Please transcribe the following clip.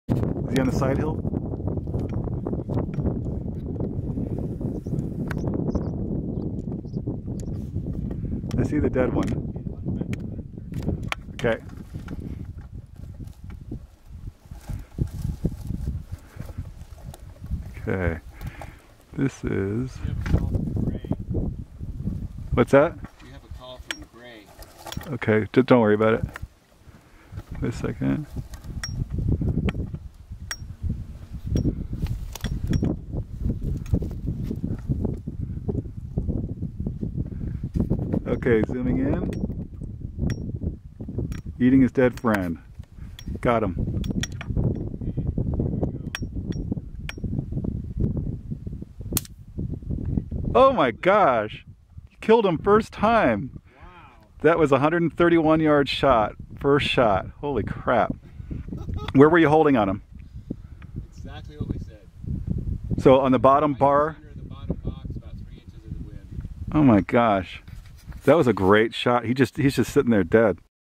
Is he on the side hill? I see the dead one. Okay. Okay. This is... What's that? You have a call from Gray. Okay, don't worry about it. Wait a second. Okay, zooming in. Eating his dead friend. Got him. Oh my gosh! You killed him first time. Wow. That was a 131-yard shot. First shot. Holy crap. Where were you holding on him? Exactly what we said. So on the bottom bar? Under the bottom box, about 3 inches of the wind. Oh my gosh. That was a great shot. He's just sitting there dead.